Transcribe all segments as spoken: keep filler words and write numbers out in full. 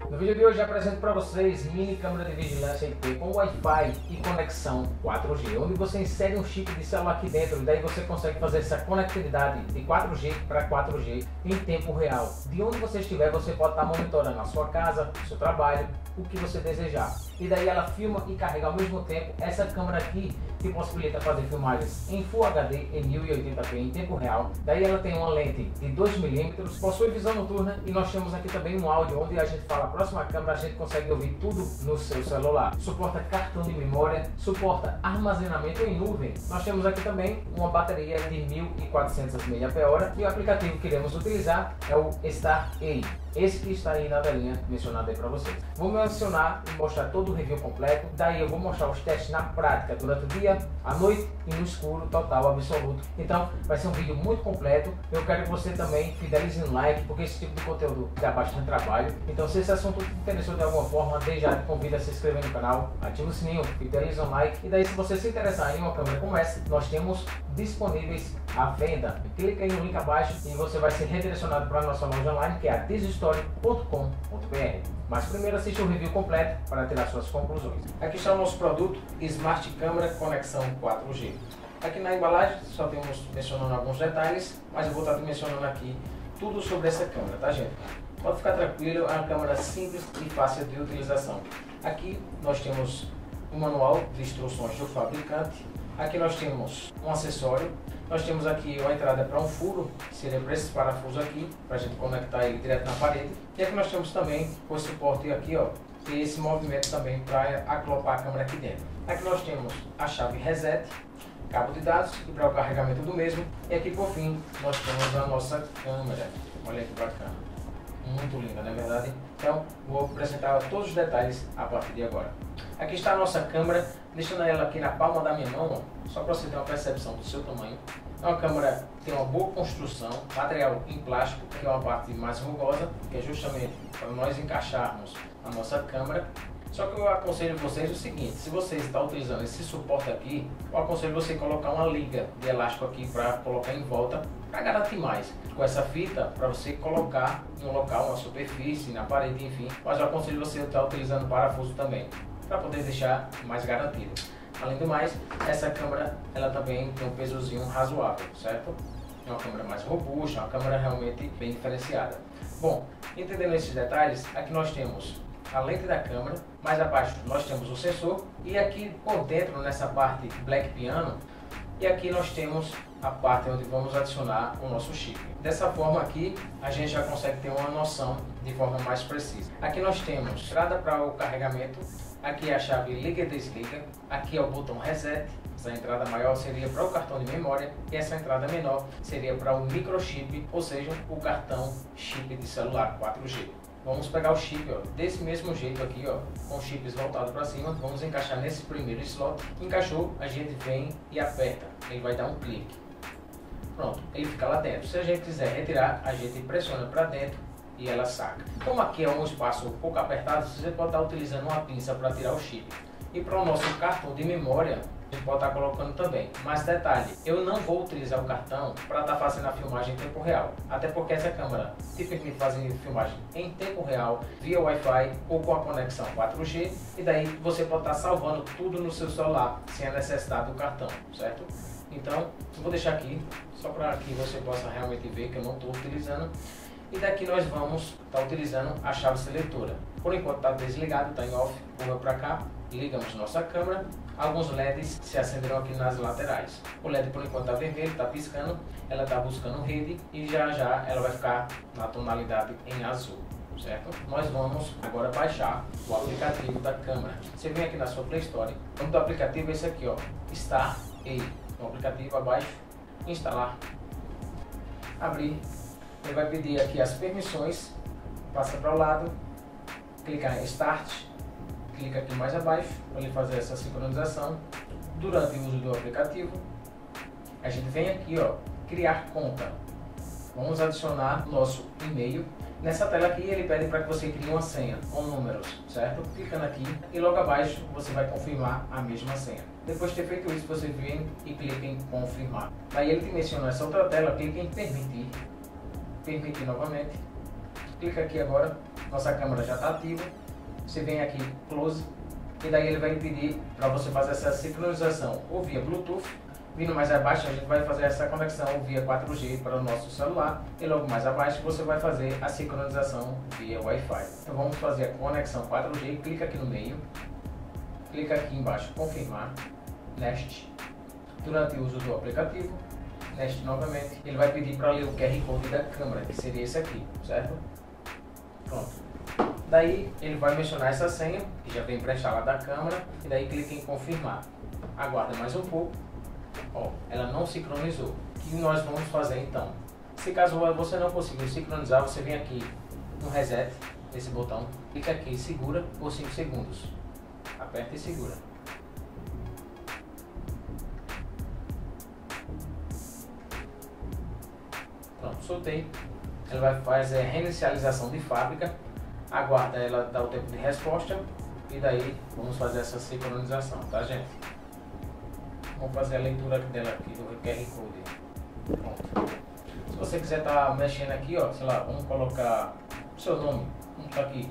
No vídeo de hoje eu apresento para vocês mini câmera de vigilância I P com Wi-Fi e conexão quatro G, onde você insere um chip de celular aqui dentro e daí você consegue fazer essa conectividade de quatro G para quatro G em tempo real. De onde você estiver, você pode estar monitorando a sua casa, o seu trabalho, o que você desejar. E daí ela filma e carrega ao mesmo tempo. Essa câmera aqui que possibilita fazer filmagens em Full H D em mil e oitenta p em tempo real. Daí ela tem uma lente de dois milímetros, possui visão noturna e nós temos aqui também um áudio onde a gente fala a próxima câmera, a gente consegue ouvir tudo no seu celular. Suporta cartão de memória, suporta armazenamento em nuvem. Nós temos aqui também uma bateria de mil e quatrocentas miliampères-hora e o aplicativo que iremos utilizar é o Star A. Esse que está aí na telinha mencionado aí para vocês. Vou mencionar e mostrar todo o review completo. Daí eu vou mostrar os testes na prática durante o dia, à noite e no escuro, total, absoluto. Então vai ser um vídeo muito completo. Eu quero que você também fidelize no like, porque esse tipo de conteúdo dá bastante trabalho. Então se esse assunto te interessou de alguma forma, desde já te convido a se inscrever no canal, ativa o sininho, fidelize no like. E daí se você se interessar em uma câmera como essa, nós temos disponíveis à venda. Clica aí no link abaixo e você vai ser redirecionado para a nossa loja online, que é a digistory ponto com ponto br. Mas primeiro assista o review completo para tirar suas conclusões. Aqui está o nosso produto Smart Câmera Conexão quatro G. Aqui na embalagem só temos mencionando alguns detalhes, mas eu vou estar mencionando aqui tudo sobre essa câmera, tá gente? Pode ficar tranquilo, é uma câmera simples e fácil de utilização. Aqui nós temos um manual de instruções do fabricante. Aqui nós temos um acessório. Nós temos aqui uma entrada para um furo, que seria para esse parafuso aqui, para a gente conectar ele direto na parede. E aqui nós temos também o suporte aqui, ó, e esse movimento também para acoplar a câmera aqui dentro. Aqui nós temos a chave reset, cabo de dados e para o carregamento do mesmo. E aqui por fim nós temos a nossa câmera. Olha que bacana, muito linda, não é verdade? Então vou apresentar todos os detalhes a partir de agora. Aqui está a nossa câmera, deixando ela aqui na palma da minha mão, ó, só para você ter uma percepção do seu tamanho. É uma câmera que tem uma boa construção, material em plástico, que é uma parte mais rugosa, que é justamente para nós encaixarmos a nossa câmera. Só que eu aconselho vocês o seguinte: se você está utilizando esse suporte aqui, eu aconselho você colocar uma liga de elástico aqui para colocar em volta, para garantir mais. Com essa fita, para você colocar em um local, uma superfície, na parede, enfim. Mas eu aconselho você estar utilizando parafuso também, para poder deixar mais garantido. Além do mais, essa câmera ela também tem um pesozinho razoável, certo? É uma câmera mais robusta, uma câmera realmente bem diferenciada. Bom, entendendo esses detalhes, aqui nós temos a lente da câmera, mais abaixo nós temos o sensor e aqui por dentro, nessa parte Black Piano, e aqui nós temos a parte onde vamos adicionar o nosso chip. Dessa forma aqui a gente já consegue ter uma noção de forma mais precisa. Aqui nós temos entrada para o carregamento, aqui é a chave liga e desliga, aqui é o botão reset. Essa entrada maior seria para o cartão de memória e essa entrada menor seria para o microchip, ou seja, o cartão chip de celular quatro G. Vamos pegar o chip, ó, desse mesmo jeito aqui, ó, com os chips voltados para cima. Vamos encaixar nesse primeiro slot. Encaixou, a gente vem e aperta. Ele vai dar um clique. Pronto, ele fica lá dentro. Se a gente quiser retirar, a gente pressiona para dentro e ela saca. Como aqui é um espaço um pouco apertado, você pode estar utilizando uma pinça para tirar o chip. E para o nosso cartão de memória, a gente pode estar colocando também. Mas detalhe, eu não vou utilizar o cartão para estar fazendo a filmagem em tempo real. Até porque essa câmera te permite fazer filmagem em tempo real, via Wi-Fi ou com a conexão quatro G. E daí você pode estar salvando tudo no seu celular, sem a necessidade do cartão, certo? Então, eu vou deixar aqui, só para que você possa realmente ver que eu não estou utilizando. E daqui nós vamos estar utilizando a chave seletora. Por enquanto está desligado, está em off, curva para cá, ligamos nossa câmera. Alguns L E Ds se acenderão aqui nas laterais. O L E D por enquanto está vermelho, está piscando, ela está buscando rede e já já ela vai ficar na tonalidade em azul, certo? Nós vamos agora baixar o aplicativo da câmera. Você vem aqui na sua Play Store, o nome do aplicativo é esse aqui, ó, Star A. O aplicativo abaixo, instalar, abrir. Ele vai pedir aqui as permissões, passa para o lado, clicar em Start, clica aqui mais abaixo para ele fazer essa sincronização. Durante o uso do aplicativo, a gente vem aqui, ó, criar conta. Vamos adicionar nosso e-mail. Nessa tela aqui ele pede para que você crie uma senha com números, certo? Clicando aqui e logo abaixo você vai confirmar a mesma senha. Depois de ter feito isso, você vem e clica em confirmar. Aí ele te menciona essa outra tela, clica em permitir. Permitir novamente. Clica aqui agora, nossa câmera já está ativa. Você vem aqui, close, e daí ele vai pedir para você fazer essa sincronização ou via Bluetooth. Vindo mais abaixo, a gente vai fazer essa conexão via quatro G para o nosso celular. E logo mais abaixo você vai fazer a sincronização via Wi-Fi. Então vamos fazer a conexão quatro G. Clica aqui no meio. Clica aqui embaixo, confirmar. Next. Durante o uso do aplicativo. Next novamente. Ele vai pedir para ler o Q R Code da câmera, que seria esse aqui, certo? Pronto. Daí ele vai mencionar essa senha, que já vem pré-instalada da câmera. E daí clica em confirmar. Aguarda mais um pouco. Ó, ela não sincronizou. O que nós vamos fazer então? Se caso você não conseguir sincronizar, você vem aqui no reset, nesse botão, clica aqui e segura por cinco segundos. Aperta e segura. Pronto, soltei. Ela vai fazer a reinicialização de fábrica. Aguarda ela dar o tempo de resposta. E daí vamos fazer essa sincronização, tá, gente? Vamos fazer a leitura dela aqui do Q R Code. Pronto. Se você quiser estar tá mexendo aqui, ó, sei lá, vamos colocar o seu nome. Vamos estar tá aqui.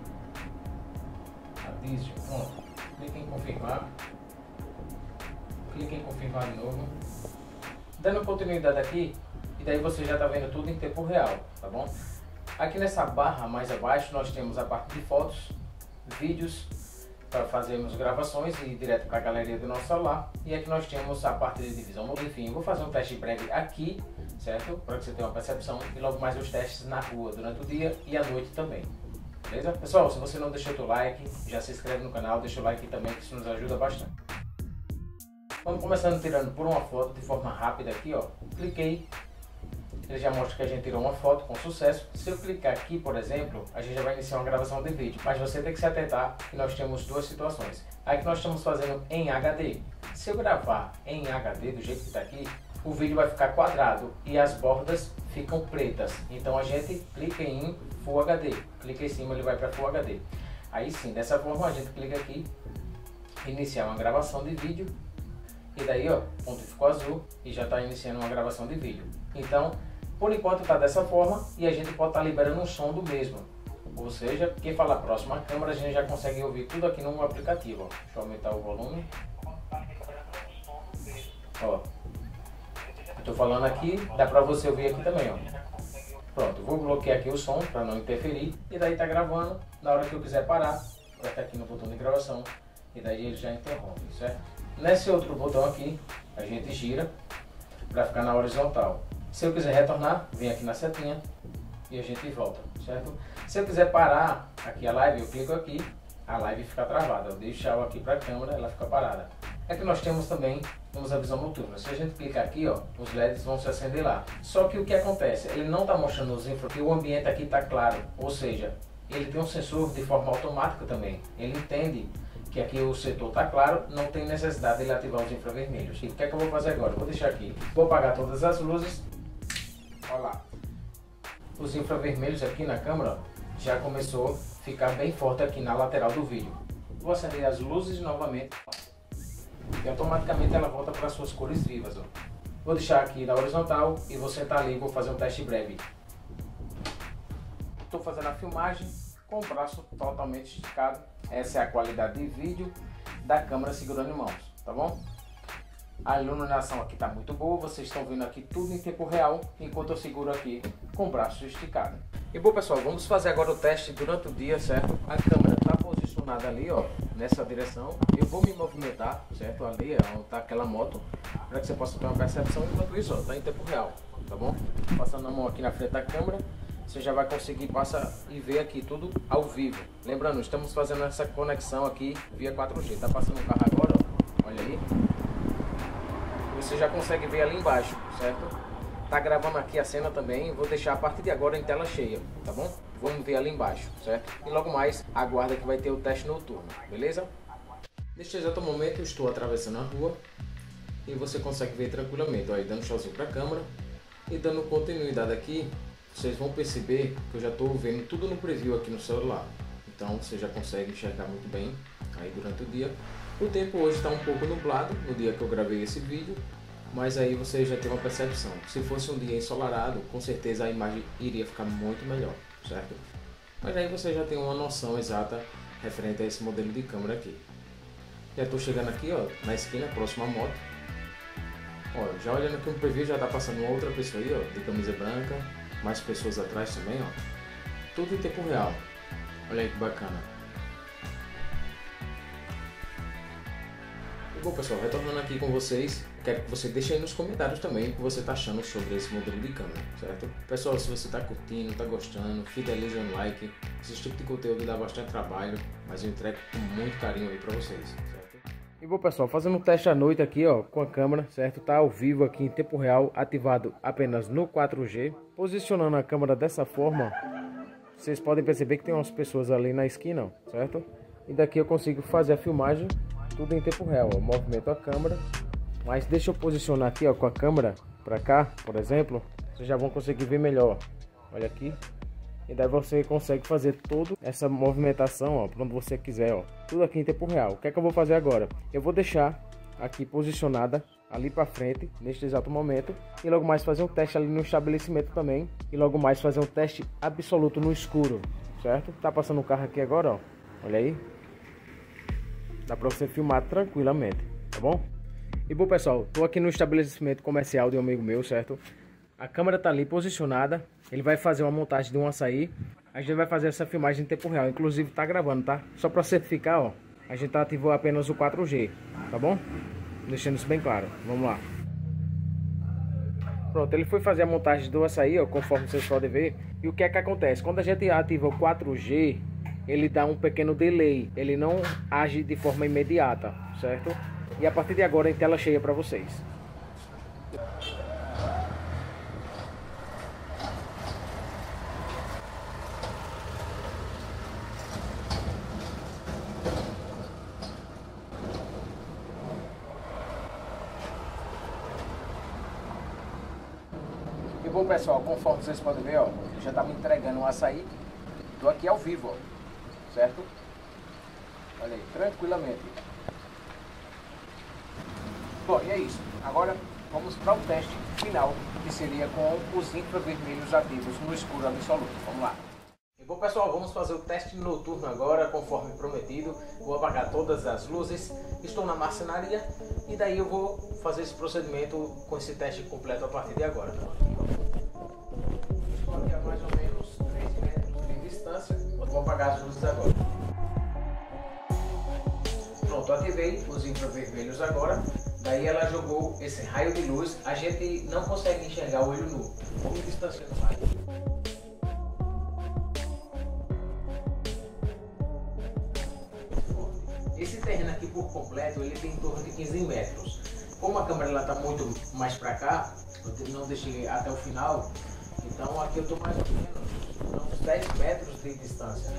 Adísio. Pronto. Clique em confirmar. Clique em confirmar de novo. Dando continuidade aqui, e daí você já está vendo tudo em tempo real, tá bom? Aqui nessa barra mais abaixo nós temos a parte de fotos, vídeos, para fazermos gravações e ir direto para a galeria do nosso celular. E aqui nós temos a parte de divisão. Enfim, eu vou fazer um teste breve aqui, certo? Para que você tenha uma percepção. E logo mais os testes na rua durante o dia e à noite também. Beleza? Pessoal, se você não deixou o seu like, já se inscreve no canal, deixa o like também, que isso nos ajuda bastante. Vamos começando tirando por uma foto de forma rápida aqui, ó. Cliquei. Ele já mostra que a gente tirou uma foto com sucesso. Se eu clicar aqui, por exemplo, a gente já vai iniciar uma gravação de vídeo. Mas você tem que se atentar que nós temos duas situações. Aqui nós estamos fazendo em H D. Se eu gravar em H D do jeito que está aqui, o vídeo vai ficar quadrado e as bordas ficam pretas. Então a gente clica em Full H D. Clica em cima, ele vai para Full H D. Aí sim, dessa forma a gente clica aqui, iniciar uma gravação de vídeo. E daí, ó, o ponto ficou azul e já está iniciando uma gravação de vídeo. Então, por enquanto está dessa forma e a gente pode estar tá liberando um som do mesmo. Ou seja, quem falar próximo à câmera, a gente já consegue ouvir tudo aqui no aplicativo. Ó. Deixa eu aumentar o volume. Ó, estou falando aqui, dá para você ouvir aqui também. Ó. Pronto, vou bloquear aqui o som para não interferir. E daí está gravando. Na hora que eu quiser parar, aperta aqui no botão de gravação. E daí ele já interrompe, certo? Nesse outro botão aqui, a gente gira para ficar na horizontal. Se eu quiser retornar, vem aqui na setinha e a gente volta, certo? Se eu quiser parar aqui a live, eu clico aqui, a live fica travada. Eu deixo ela aqui para a câmera, ela fica parada. Aqui nós temos também temos a visão noturna. Se a gente clicar aqui, ó, os L E Ds vão se acender lá. Só que o que acontece? Ele não está mostrando os infra, porque o ambiente aqui está claro. Ou seja, ele tem um sensor de forma automática também. Ele entende que aqui o setor está claro, não tem necessidade de ele ativar os infravermelhos. E o que é que eu vou fazer agora? Eu vou deixar aqui, vou apagar todas as luzes. Olha lá, os infravermelhos aqui na câmera já começou a ficar bem forte aqui na lateral do vídeo. Vou acender as luzes novamente e automaticamente ela volta para suas cores vivas. Ó. Vou deixar aqui na horizontal e vou sentar ali e vou fazer um teste breve. Estou fazendo a filmagem com o braço totalmente esticado. Essa é a qualidade de vídeo da câmera segurando em mãos, tá bom? A iluminação aqui está muito boa, vocês estão vendo aqui tudo em tempo real, enquanto eu seguro aqui com o braço esticado. E bom pessoal, vamos fazer agora o teste durante o dia, certo? A câmera está posicionada ali, ó, nessa direção. Eu vou me movimentar, certo? Ali é onde está aquela moto, para que você possa ter uma percepção. Enquanto isso, ó, está em tempo real, tá bom? Passando a mão aqui na frente da câmera, você já vai conseguir passar e ver aqui tudo ao vivo. Lembrando, estamos fazendo essa conexão aqui via quatro G. Tá passando um carro agora, ó, olha aí. Você já consegue ver ali embaixo, certo? Tá gravando aqui a cena também, vou deixar a partir de agora em tela cheia, tá bom? Vamos ver ali embaixo, certo? E logo mais, aguarda que vai ter o teste noturno, beleza? Neste exato momento eu estou atravessando a rua e você consegue ver tranquilamente, olha, dando tchauzinho para a câmera e dando continuidade aqui, vocês vão perceber que eu já estou vendo tudo no preview aqui no celular. Então você já consegue enxergar muito bem aí durante o dia. O tempo hoje está um pouco nublado no dia que eu gravei esse vídeo, mas aí você já tem uma percepção. Se fosse um dia ensolarado, com certeza a imagem iria ficar muito melhor. certo? Mas aí você já tem uma noção exata referente a esse modelo de câmera aqui. Já estou chegando aqui, ó, na esquina, próxima à moto. Ó, já olhando aqui no preview, já tá passando uma outra pessoa aí, ó, de camisa branca, mais pessoas atrás também, ó. Tudo em tempo real. Olha aí que bacana. E bom, pessoal, retornando aqui com vocês, quero que você deixe aí nos comentários também o que você está achando sobre esse modelo de câmera, certo? Pessoal, se você está curtindo, está gostando, fidelize no like. Esse tipo de conteúdo dá bastante trabalho, mas eu entrego com muito carinho aí para vocês, certo? E bom, pessoal, fazendo um teste à noite aqui, ó, com a câmera, certo? Tá ao vivo aqui em tempo real, ativado apenas no quatro G. Posicionando a câmera dessa forma, vocês podem perceber que tem umas pessoas ali na esquina, ó, certo? E daqui eu consigo fazer a filmagem tudo em tempo real, ó. Movimento a câmera, mas deixa eu posicionar aqui, ó, com a câmera para cá, por exemplo, vocês já vão conseguir ver melhor. Olha aqui, e daí você consegue fazer toda essa movimentação, ó, para onde você quiser, ó, tudo aqui em tempo real. O que é que eu vou fazer agora? Eu vou deixar aqui posicionada ali para frente neste exato momento e logo mais fazer um teste ali no estabelecimento também e logo mais fazer um teste absoluto no escuro, certo? Tá passando um carro aqui agora, ó, olha aí. Dá para você filmar tranquilamente, tá bom? E bom, pessoal, tô aqui no estabelecimento comercial de um amigo meu, certo? A câmera tá ali posicionada, ele vai fazer uma montagem de um açaí. A gente vai fazer essa filmagem em tempo real, inclusive tá gravando, tá? Só para certificar, ó, a gente ativou apenas o quatro G, tá bom? Deixando isso bem claro, vamos lá. Pronto, ele foi fazer a montagem do açaí, ó, conforme vocês podem ver. E o que é que acontece? Quando a gente ativa o quatro G, ele dá um pequeno delay, ele não age de forma imediata, certo? E a partir de agora em tela cheia para vocês. E bom, pessoal, conforme vocês podem ver, ó, já tá me entregando um açaí. Tô aqui ao vivo, ó. Certo? Olha aí, tranquilamente. Bom, e é isso. Agora vamos para o teste final, que seria com os infravermelhos ativos no escuro absoluto. Vamos lá. E bom, pessoal, vamos fazer o teste noturno agora, conforme prometido. Vou apagar todas as luzes. Estou na marcenaria e daí eu vou fazer esse procedimento com esse teste completo a partir de agora. Estou aqui a mais ou menos três metros de distância. Vou apagar as luzes agora. Pronto, ativei os infravermelhos agora. Daí ela jogou esse raio de luz. A gente não consegue enxergar o olho nu. Vamos distanciando mais. Esse terreno aqui por completo, ele tem em torno de quinze metros. Como a câmera está muito mais para cá, eu não deixei até o final. Então aqui eu estou mais ou menos uns dez metros de distância.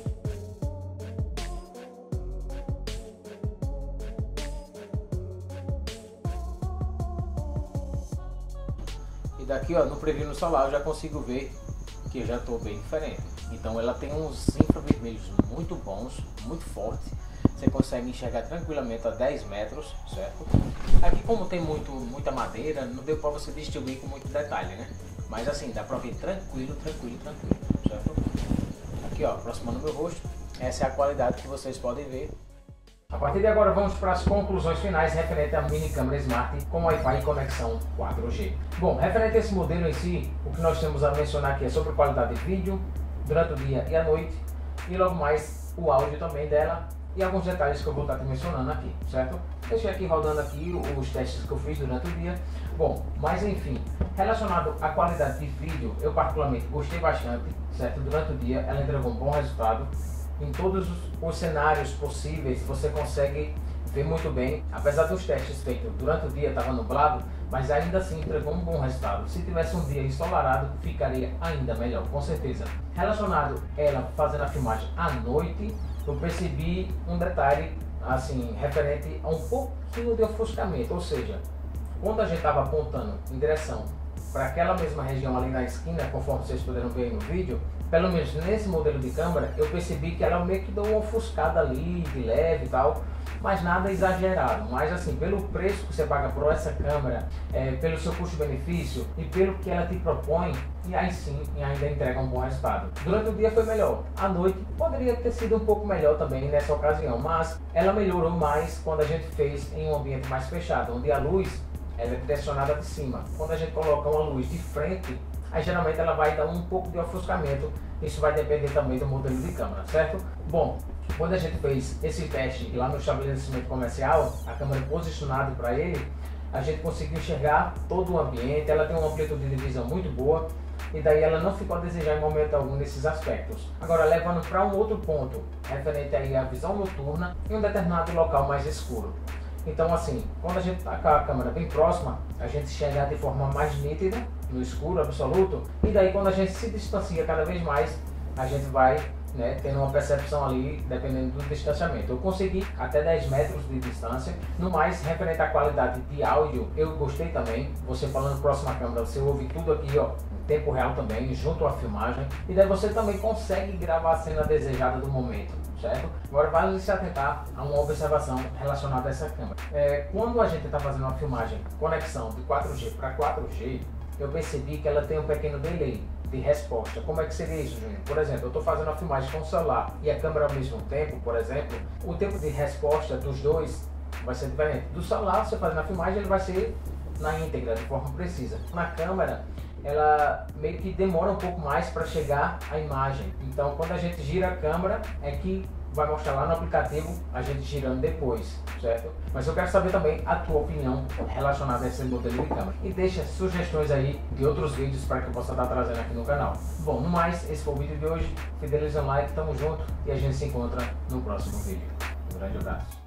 E daqui, ó, no preview no celular eu já consigo ver que eu já estou bem diferente. Então ela tem uns infravermelhos muito bons, muito fortes. Você consegue enxergar tranquilamente a dez metros, certo? Aqui, como tem muito, muita madeira, não deu para você distinguir com muito detalhe, né? Mas assim, dá pra ver tranquilo, tranquilo, tranquilo, certo? Aqui, ó, aproximando meu rosto, essa é a qualidade que vocês podem ver. A partir de agora vamos para as conclusões finais referente à mini câmera Smart com Wi-Fi e conexão quatro G. Bom, referente a esse modelo em si, o que nós temos a mencionar aqui é sobre qualidade de vídeo durante o dia e a noite, e logo mais o áudio também dela e alguns detalhes que eu vou estar te mencionando aqui, certo? Deixei aqui rodando aqui os testes que eu fiz durante o dia. Bom, mas enfim, relacionado à qualidade de vídeo, eu particularmente gostei bastante, certo? Durante o dia ela entregou um bom resultado. Em todos os cenários possíveis você consegue ver muito bem. Apesar dos testes feitos durante o dia estava nublado, mas ainda assim entregou um bom resultado. Se tivesse um dia ensolarado, ficaria ainda melhor, com certeza. Relacionado a ela fazendo a filmagem à noite, eu percebi um detalhe assim referente a um pouquinho de ofuscamento, ou seja, quando a gente estava apontando em direção para aquela mesma região ali na esquina, conforme vocês puderam ver aí no vídeo, pelo menos nesse modelo de câmera, eu percebi que ela meio que deu uma ofuscada ali, de leve e tal, mas nada exagerado. Mas assim, pelo preço que você paga por essa câmera, é, pelo seu custo-benefício e pelo que ela te propõe, e aí sim ainda entrega um bom resultado. Durante o dia foi melhor, à noite poderia ter sido um pouco melhor também nessa ocasião, mas ela melhorou mais quando a gente fez em um ambiente mais fechado, onde a luz ela é direcionada de cima. Quando a gente coloca uma luz de frente, aí geralmente ela vai dar um pouco de ofuscamento. Isso vai depender também do modelo de câmera, certo? Bom, quando a gente fez esse teste lá no estabelecimento comercial, a câmera posicionada para ele, a gente conseguiu enxergar todo o ambiente. Ela tem uma amplitude de visão muito boa e daí ela não ficou a desejar em momento algum nesses aspectos. Agora, levando para um outro ponto, referente aí à visão noturna em um determinado local mais escuro. Então assim, quando a gente está com a câmera bem próxima, a gente enxerga de forma mais nítida, no escuro absoluto, e daí quando a gente se distancia cada vez mais, a gente vai, né, tendo uma percepção ali, dependendo do distanciamento. Eu consegui até dez metros de distância. No mais, referente à qualidade de áudio, eu gostei também. Você falando próximo à câmera, você ouve tudo aqui, ó, em tempo real também, junto à filmagem, e daí você também consegue gravar a cena desejada do momento, certo? Agora vale se atentar a uma observação relacionada a essa câmera. É, quando a gente está fazendo uma filmagem, conexão de quatro G para quatro G, eu percebi que ela tem um pequeno delay de resposta. Como é que seria isso, Júnior? Por exemplo, eu estou fazendo a filmagem com o celular e a câmera ao mesmo tempo, por exemplo, o tempo de resposta dos dois vai ser diferente. Do celular, você fazendo a filmagem, ele vai ser na íntegra, de forma precisa. Na câmera, ela meio que demora um pouco mais para chegar a imagem. Então, quando a gente gira a câmera, é que vai mostrar lá no aplicativo a gente girando depois, certo? Mas eu quero saber também a tua opinião relacionada a esse modelo de câmera. E deixa sugestões aí de outros vídeos para que eu possa estar trazendo aqui no canal. Bom, no mais, esse foi o vídeo de hoje. Fideliza o like, tamo junto e a gente se encontra no próximo vídeo. Um grande abraço.